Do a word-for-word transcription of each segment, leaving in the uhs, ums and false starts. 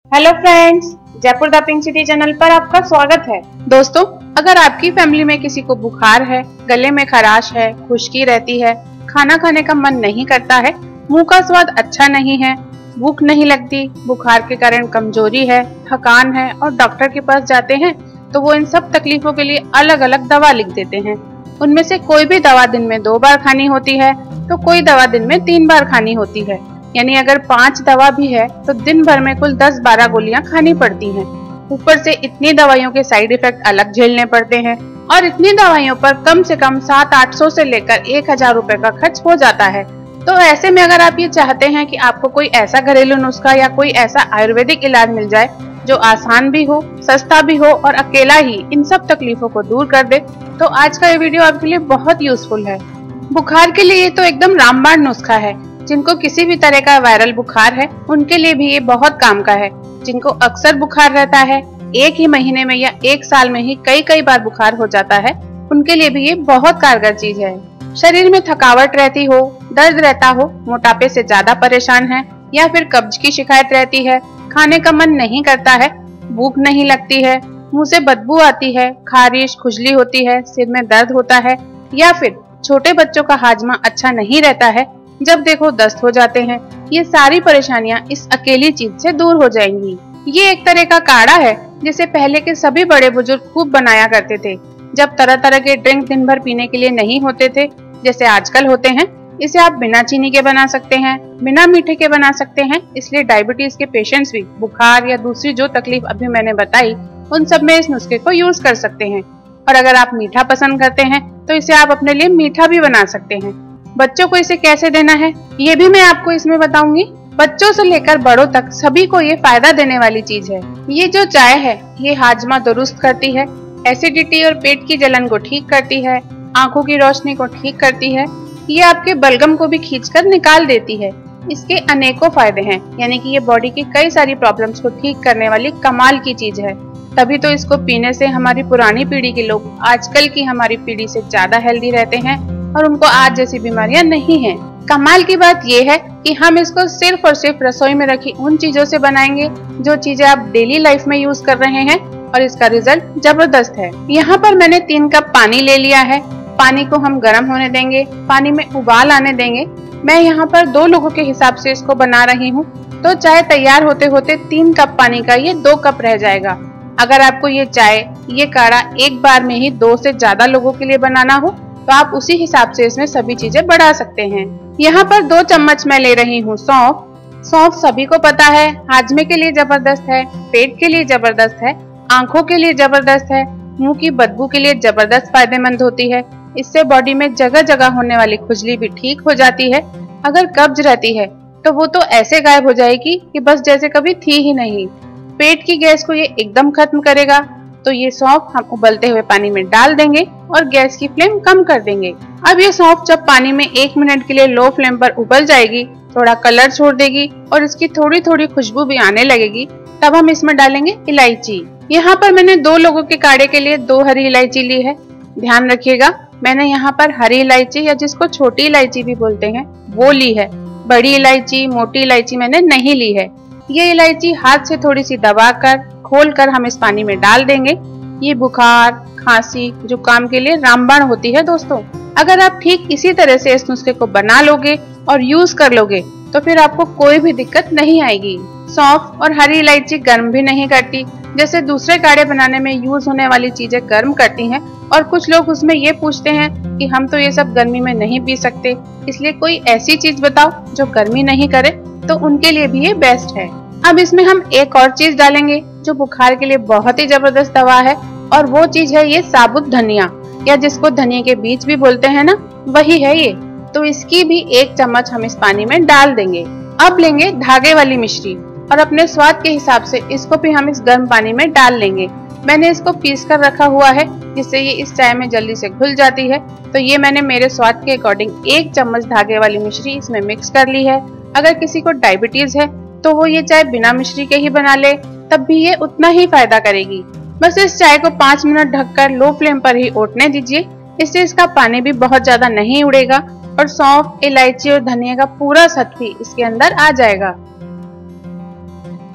Hello friends, Jaipur the pink city channel पर आपका स्वागत है। दोस्तों, अगर आपकी फैमिली में किसी को बुखार है, गले में खराश है, खुश्की रहती है, खाना खाने का मन नहीं करता है, मुंह का स्वाद अच्छा नहीं है, भूख नहीं लगती, बुखार के कारण कमजोरी है, थकान है और डॉक्टर के पास जाते हैं तो वो इन सब तकलीफों के लिए अलग अलग दवा लिख देते हैं। उनमें से कोई भी दवा दिन में दो बार खानी होती है तो कोई दवा दिन में तीन बार खानी होती है। यानी अगर पांच दवा भी है तो दिन भर में कुल दस बारह गोलियां खानी पड़ती हैं। ऊपर से इतनी दवाइयों के साइड इफेक्ट अलग झेलने पड़ते हैं और इतनी दवाइयों पर कम से कम सात आठ सौ से लेकर एक हजार रूपए का खर्च हो जाता है। तो ऐसे में अगर आप ये चाहते हैं कि आपको कोई ऐसा घरेलू नुस्खा या कोई ऐसा आयुर्वेदिक इलाज मिल जाए जो आसान भी हो, सस्ता भी हो और अकेला ही इन सब तकलीफों को दूर कर दे, तो आज का ये वीडियो आपके लिए बहुत यूजफुल है। बुखार के लिए ये तो एकदम रामबाण नुस्खा है। जिनको किसी भी तरह का वायरल बुखार है उनके लिए भी ये बहुत काम का है। जिनको अक्सर बुखार रहता है, एक ही महीने में या एक साल में ही कई कई बार बुखार हो जाता है, उनके लिए भी ये बहुत कारगर चीज है। शरीर में थकावट रहती हो, दर्द रहता हो, मोटापे से ज्यादा परेशान है या फिर कब्ज की शिकायत रहती है, खाने का मन नहीं करता है, भूख नहीं लगती है, मुंह से बदबू आती है, खारिश खुजली होती है, सिर में दर्द होता है या फिर छोटे बच्चों का हाजमा अच्छा नहीं रहता है, जब देखो दस्त हो जाते हैं, ये सारी परेशानियां इस अकेली चीज से दूर हो जाएंगी। ये एक तरह का काढ़ा है जिसे पहले के सभी बड़े बुजुर्ग खूब बनाया करते थे। जब तरह तरह के ड्रिंक दिन भर पीने के लिए नहीं होते थे जैसे आजकल होते हैं, इसे आप बिना चीनी के बना सकते हैं, बिना मीठे के बना सकते हैं। इसलिए डायबिटीज के पेशेंट्स भी बुखार या दूसरी जो तकलीफ अभी मैंने बताई उन सब में इस नुस्खे को यूज कर सकते हैं। और अगर आप मीठा पसंद करते हैं तो इसे आप अपने लिए मीठा भी बना सकते हैं। बच्चों को इसे कैसे देना है ये भी मैं आपको इसमें बताऊंगी। बच्चों से लेकर बड़ों तक सभी को ये फायदा देने वाली चीज है। ये जो चाय है ये हाजमा दुरुस्त करती है, एसिडिटी और पेट की जलन को ठीक करती है, आंखों की रोशनी को ठीक करती है, ये आपके बलगम को भी खींचकर निकाल देती है। इसके अनेकों फायदे हैं, यानी कि ये बॉडी की कई सारी प्रॉब्लम्स को ठीक करने वाली कमाल की चीज है। तभी तो इसको पीने से हमारी पुरानी पीढ़ी के लोग आजकल की हमारी पीढ़ी से ज्यादा हेल्दी रहते हैं और उनको आज जैसी बीमारियां नहीं हैं। कमाल की बात यह है कि हम इसको सिर्फ और सिर्फ रसोई में रखी उन चीजों से बनाएंगे जो चीजें आप डेली लाइफ में यूज कर रहे हैं और इसका रिजल्ट जबरदस्त है। यहाँ पर मैंने तीन कप पानी ले लिया है। पानी को हम गर्म होने देंगे, पानी में उबाल आने देंगे। मैं यहाँ पर दो लोगों के हिसाब से इसको बना रही हूँ, तो चाय तैयार होते होते तीन कप पानी का ये दो कप रह जाएगा। अगर आपको ये चाय ये काढ़ा एक बार में ही दो से ज्यादा लोगों के लिए बनाना हो तो आप उसी हिसाब से इसमें सभी चीजें बढ़ा सकते हैं। यहाँ पर दो चम्मच मैं ले रही हूँ सौंफ। सौंफ सभी को पता है हाजमे के लिए जबरदस्त है, पेट के लिए जबरदस्त है, आंखों के लिए जबरदस्त है, मुंह की बदबू के लिए जबरदस्त फायदेमंद होती है। इससे बॉडी में जगह जगह होने वाली खुजली भी ठीक हो जाती है। अगर कब्ज रहती है तो वो तो ऐसे गायब हो जाएगी कि बस जैसे कभी थी ही नहीं। पेट की गैस को ये एकदम खत्म करेगा। तो ये सौंफ हम उबलते हुए पानी में डाल देंगे और गैस की फ्लेम कम कर देंगे। अब ये सौंफ जब पानी में एक मिनट के लिए लो फ्लेम पर उबल जाएगी, थोड़ा कलर छोड़ देगी और इसकी थोड़ी थोड़ी खुशबू भी आने लगेगी, तब हम इसमें डालेंगे इलायची। यहाँ पर मैंने दो लोगों के काढ़े के लिए दो हरी इलायची ली है। ध्यान रखिएगा, मैंने यहाँ पर हरी इलायची या जिसको छोटी इलायची भी बोलते हैं वो ली है। बड़ी इलायची, मोटी इलायची मैंने नहीं ली है। ये इलायची हाथ से थोड़ी सी दबाकर खोल कर हम इस पानी में डाल देंगे। ये बुखार, खांसी, जुकाम के लिए रामबाण होती है दोस्तों। अगर आप ठीक इसी तरह से इस नुस्खे को बना लोगे और यूज कर लोगे तो फिर आपको कोई भी दिक्कत नहीं आएगी। सौंफ और हरी इलायची गर्म भी नहीं करती जैसे दूसरे काढ़े बनाने में यूज होने वाली चीजें गर्म करती हैं। और कुछ लोग उसमें ये पूछते हैं कि हम तो ये सब गर्मी में नहीं पी सकते, इसलिए कोई ऐसी चीज बताओ जो गर्मी नहीं करे, तो उनके लिए भी ये बेस्ट है। अब इसमें हम एक और चीज डालेंगे जो बुखार के लिए बहुत ही जबरदस्त दवा है, और वो चीज है ये साबुत धनिया, या जिसको धनिया के बीज भी बोलते हैं ना, वही है ये। तो इसकी भी एक चम्मच हम इस पानी में डाल देंगे। अब लेंगे धागे वाली मिश्री और अपने स्वाद के हिसाब से इसको भी हम इस गर्म पानी में डाल लेंगे। मैंने इसको पीस कर रखा हुआ है जिससे ये इस चाय में जल्दी से घुल जाती है। तो ये मैंने मेरे स्वाद के अकॉर्डिंग एक चम्मच धागे वाली मिश्री इसमें मिक्स कर ली है। अगर किसी को डायबिटीज है तो वो ये चाय बिना मिश्री के ही बना ले, तब भी ये उतना ही फायदा करेगी। बस इस चाय को पाँच मिनट ढककर लो फ्लेम पर ही ओटने दीजिए। इससे इसका पानी भी बहुत ज्यादा नहीं उड़ेगा और सौंफ, इलायची और धनिया का पूरा सत्व इसके अंदर आ जाएगा।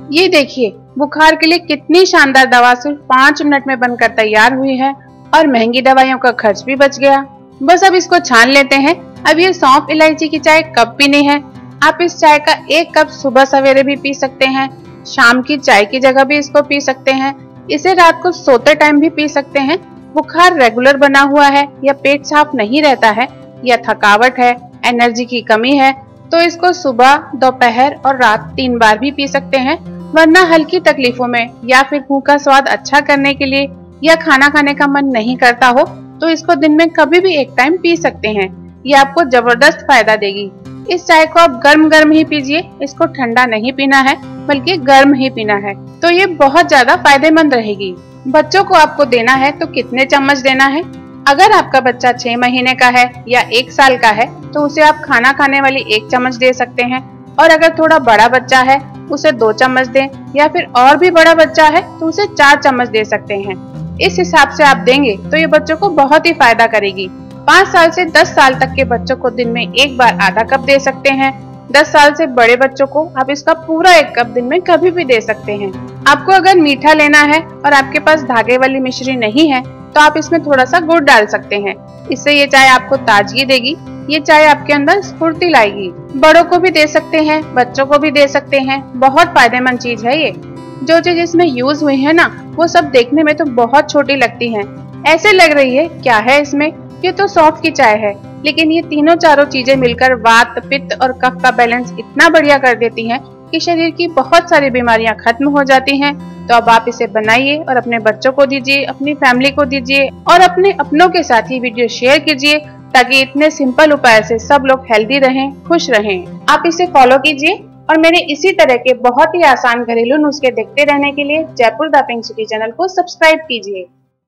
ये देखिए बुखार के लिए कितनी शानदार दवा सिर्फ पाँच मिनट में बनकर तैयार हुई है और महंगी दवाइयों का खर्च भी बच गया। बस अब इसको छान लेते हैं। अब ये सौंफ इलायची की चाय कब पीनी है? आप इस चाय का एक कप सुबह सवेरे भी पी सकते हैं, शाम की चाय की जगह भी इसको पी सकते हैं, इसे रात को सोते टाइम भी पी सकते हैं। बुखार रेगुलर बना हुआ है या पेट साफ नहीं रहता है या थकावट है, एनर्जी की कमी है, तो इसको सुबह, दोपहर और रात तीन बार भी पी सकते हैं। वरना हल्की तकलीफों में या फिर मुंह का स्वाद अच्छा करने के लिए या खाना खाने का मन नहीं करता हो तो इसको दिन में कभी भी एक टाइम पी सकते हैं। ये आपको जबरदस्त फायदा देगी। इस चाय को आप गर्म गर्म ही पीजिए, इसको ठंडा नहीं पीना है बल्कि गर्म ही पीना है, तो ये बहुत ज्यादा फायदेमंद रहेगी। बच्चों को आपको देना है तो कितने चम्मच देना है? अगर आपका बच्चा छह महीने का है या एक साल का है तो उसे आप खाना खाने वाली एक चम्मच दे सकते हैं, और अगर थोड़ा बड़ा बच्चा है उसे दो चम्मच दें, या फिर और भी बड़ा बच्चा है तो उसे चार चम्मच दे सकते हैं। इस हिसाब से आप देंगे तो ये बच्चों को बहुत ही फायदा करेगी। पाँच साल से दस साल तक के बच्चों को दिन में एक बार आधा कप दे सकते हैं। दस साल से बड़े बच्चों को आप इसका पूरा एक कप दिन में कभी भी दे सकते हैं। आपको अगर मीठा लेना है और आपके पास धागे वाली मिश्री नहीं है तो आप इसमें थोड़ा सा गुड़ डाल सकते हैं। इससे ये चाय आपको ताजगी देगी, ये चाय आपके अंदर स्फूर्ति लाएगी। बड़ों को भी दे सकते हैं, बच्चों को भी दे सकते हैं, बहुत फायदेमंद चीज है ये। जो चीज इसमें यूज हुई है ना वो सब देखने में तो बहुत छोटी लगती हैं, ऐसे लग रही है क्या है इसमें, ये तो सौंफ की चाय है, लेकिन ये तीनों चारों चीजें मिलकर वात, पित्त और कफ का बैलेंस इतना बढ़िया कर देती हैं कि शरीर की बहुत सारी बीमारियां खत्म हो जाती हैं। तो अब आप इसे बनाइए और अपने बच्चों को दीजिए, अपनी फैमिली को दीजिए और अपने अपनों के साथ ही वीडियो शेयर कीजिए, ताकि इतने सिंपल उपाय से सब लोग हेल्दी रहें, खुश रहें। आप इसे फॉलो कीजिए और मेरे इसी तरह के बहुत ही आसान घरेलू नुस्खे देखते रहने के लिए Jaipur the pink city channel को सब्सक्राइब कीजिए।